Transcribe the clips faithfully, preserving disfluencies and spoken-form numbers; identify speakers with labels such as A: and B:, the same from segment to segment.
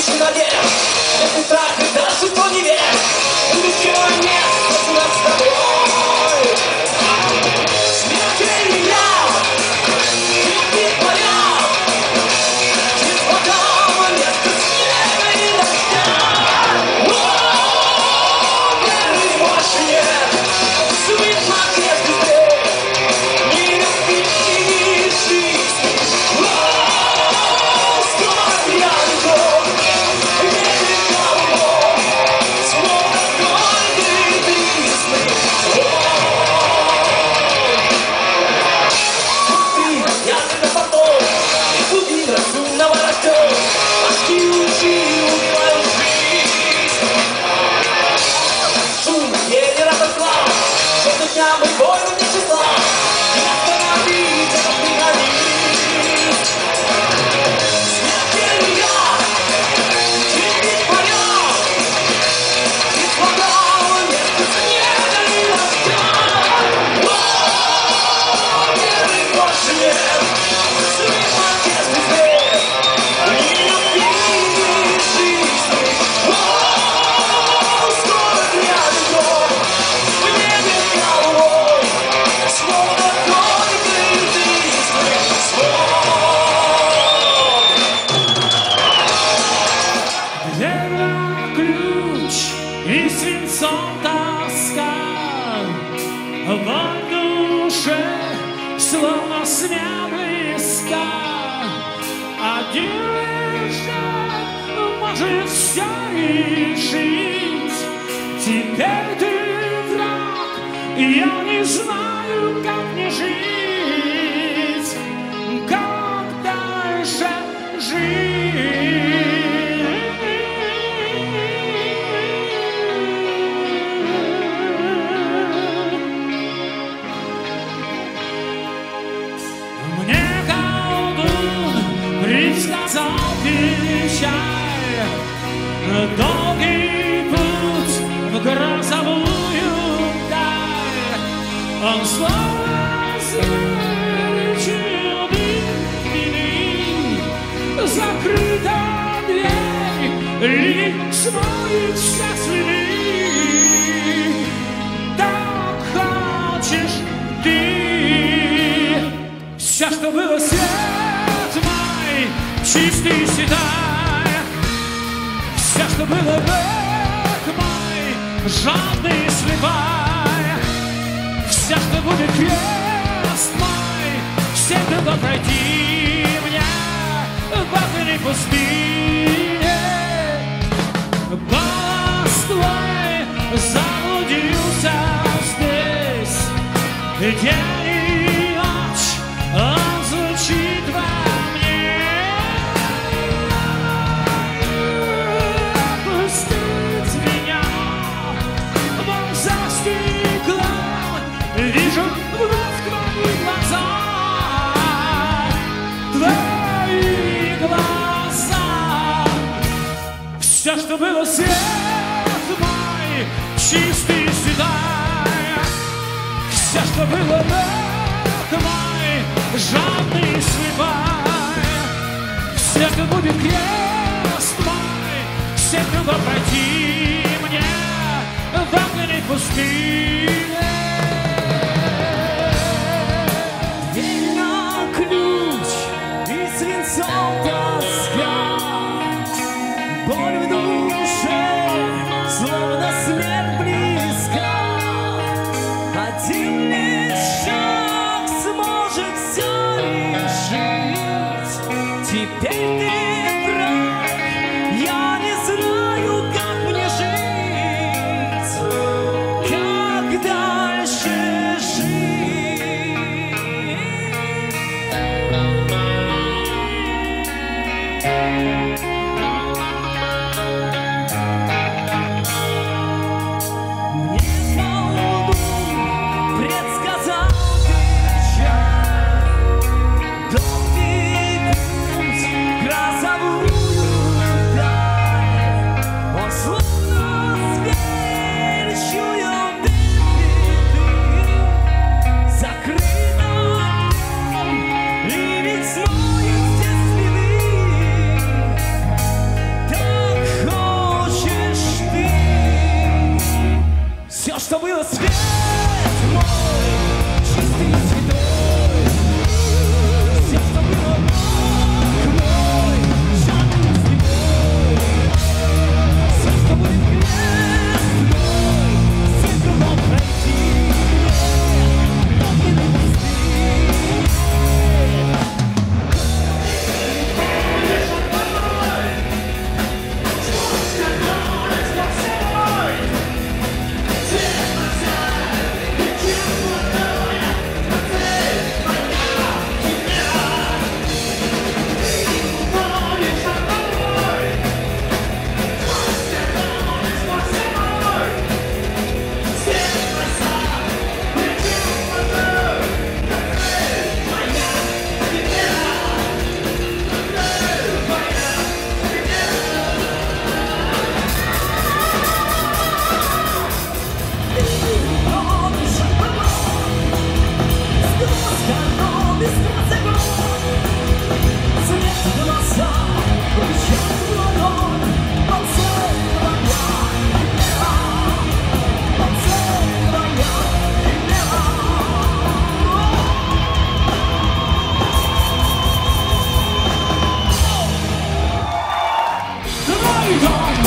A: больше надежд. Если страх и торжество не верь, будет нет у нас с тобой. Смертельный я, ты твоя, без вода, место снега и дождя. О, веры больше нет, свет макет быстрее, ни любви, ни жизни. О, скоро я легко, не никого, словно гордый длинный. Смотри, я тебя потом, буди разумного растет, очки лучи убивают жизнь. Шум генератор слав, что-то дня мы воем не числа, и остановить этот механизм. Смертельный я, ты твоя, без вода, место снега и дождя. О, веры больше нет, свет макет быстрее, ни любви, ни жизни. О, скоро грянет гром, в небе головой, словно гордый длинный звон.
B: Верно ключ и свинцом тоска, в душе словно смя близка. Один шаг может все решить. Теперь ты враг, и я не знаю, как мне жить, как дальше жить. Мне колдун предсказал печаль, долгий путь в грозовую даль. Он словно зверь, вины, закрыта дверь, лишь смоет все следы. Так хочешь ты, все, что было свет мой, чистый седай, все, что было век мой, жадный слепай, все, что будет крест мой, все дорога пройти мне в огне пустыне. Голос твой заблудился здесь, день и ночь он звучит во мне. Отпустить меня, вон за стеклом вижу вновь твои глаза, твои глаза. Все, что было свет мой, чистый седай, все, что было век мой, жадный слепай, все, что будет крест мой, все трудно пройти мне в огне пустыне.
A: Верно ключ и свинцом тоска, боль в душе, словно смерть близка. Один лишь шаг сможет все решить. Теперь ты враг, я не знаю, как мне жить, когда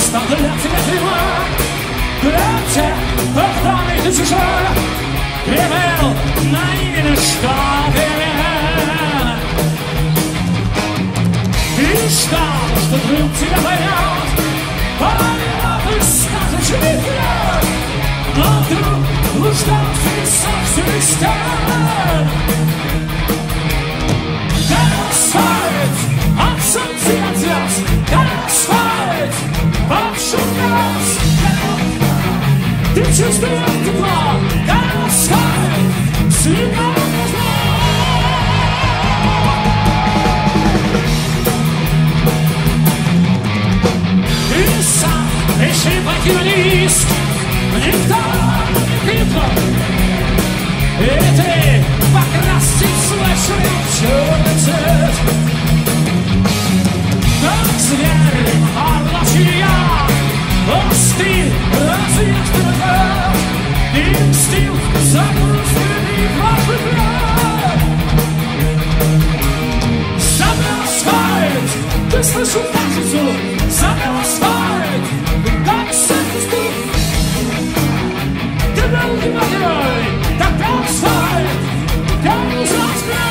B: стал для тебя тремя, для тех, кто мне ты чужой, имел на имя штабе. И ждал, что друг тебя поймет, поймет и скажет любовь, но вдруг блуждался и собственный стан. Ганасфальт, от солнца и от звезд, Ганасфальт, под шум колес. Ты чувствуешь тепло, Ганасфальт, слегка нужно. И сам решил пойти на риск, никто не крикнул. И ты покрасить свой шрифт в черный цвет. Как зверь, орлачий я, остыл, разъезжен год, и мстил за грустный прошлый год. Забыл асфальт, ты слышал также звук, забыл асфальт, как сердце стук. Ты был его герой, так был асфальт, как не заспел.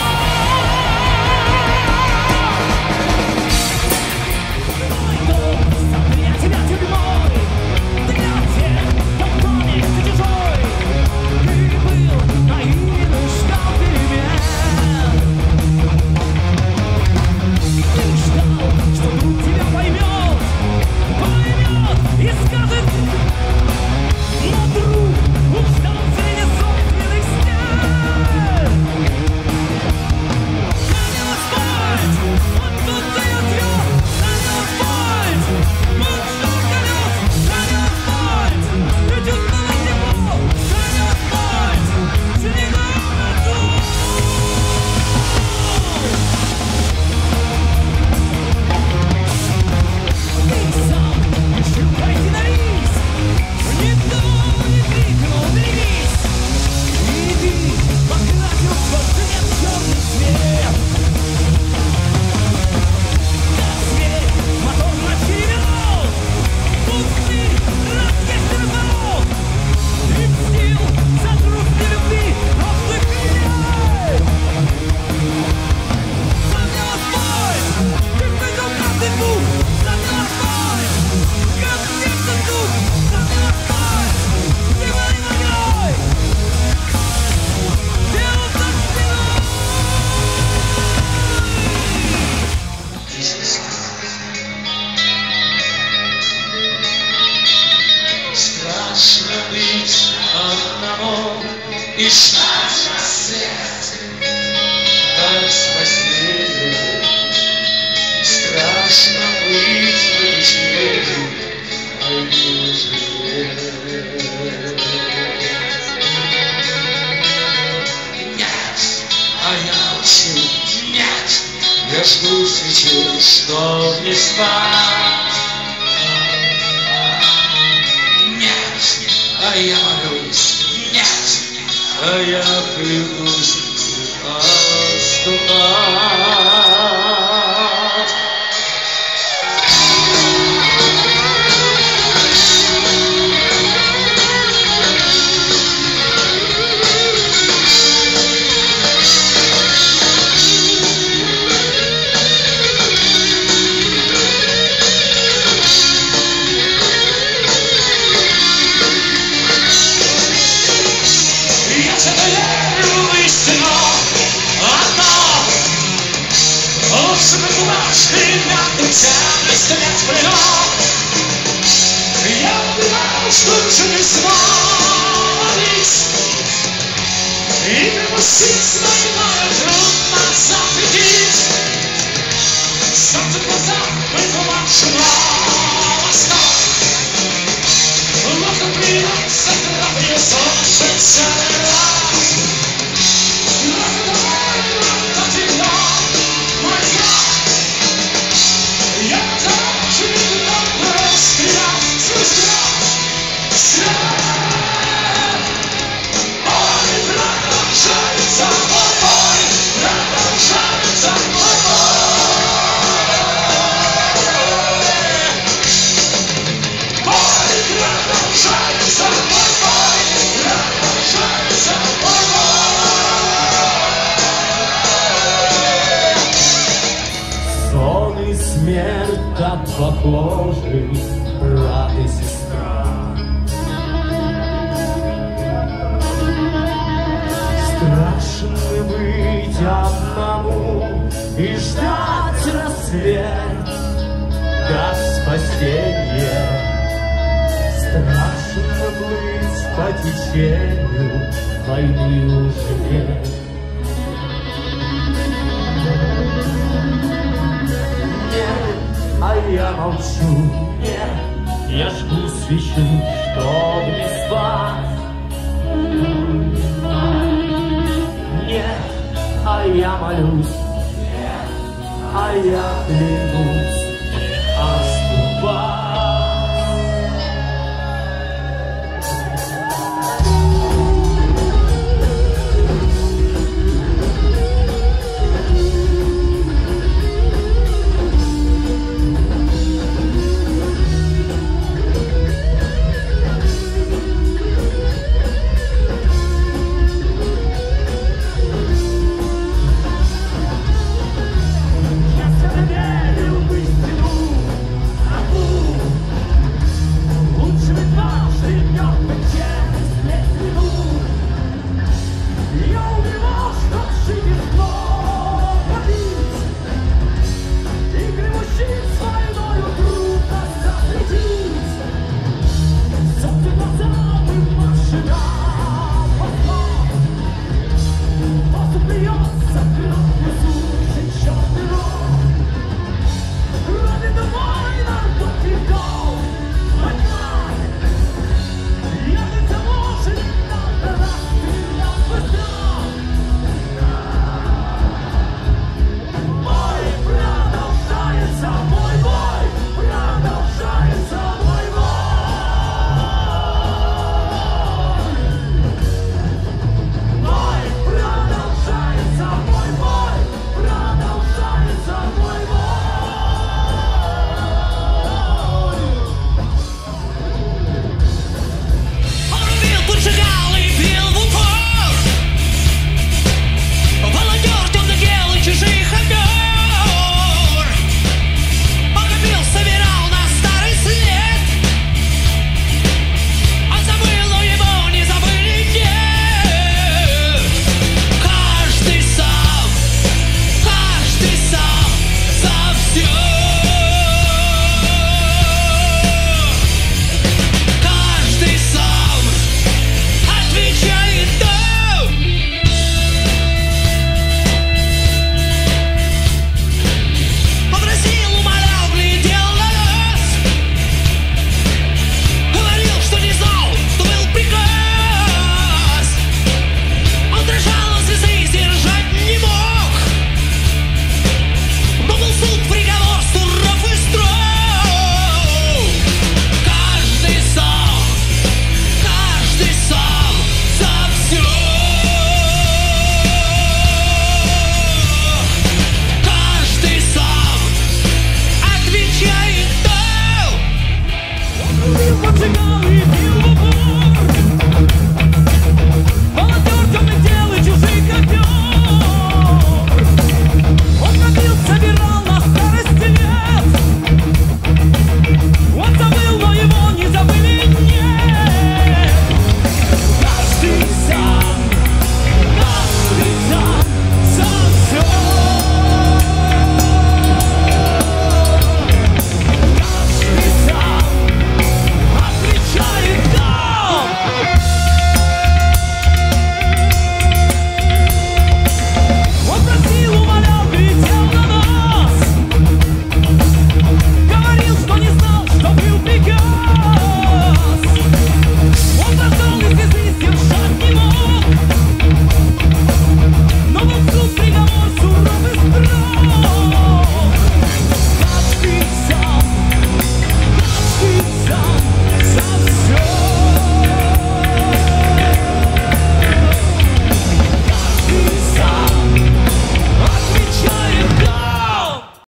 A: И ждать рассвет, как спасение. Страшно быть в тьме, а не живет. Нет, а я молчу, нет, я жду свечей, чтоб не спать. Нет, а я молюсь, нет, а я клянусь отступать. Я убивал, что же не свалить и припустить двойное трудно запретить. Солнце в глазах, выплывавшего восток, локон придется кровью сложится раз. Локон твой, тепло, мой взгляд. Я хочу немного расстрелять свой взгляд. Свет, ой, продолжается мой бой, продолжается мой бой. похожи, брат и сестра. Страшно быть одному и ждать рассвет, как спасенье. Страшно плыть по течению, войны уже нет. Нет, а я молчу, нет, я жгу свечу, чтоб не спать. Нет, а я молюсь, нет, а я клянусь.